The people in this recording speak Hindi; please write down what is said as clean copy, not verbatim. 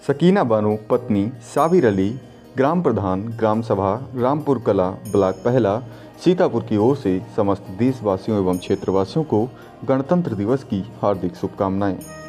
सकीना बानो पत्नी साबिर अली, ग्राम प्रधान ग्राम सभा रामपुर कला ब्लॉक पहला सीतापुर की ओर से समस्त देशवासियों एवं क्षेत्रवासियों को गणतंत्र दिवस की हार्दिक शुभकामनाएं।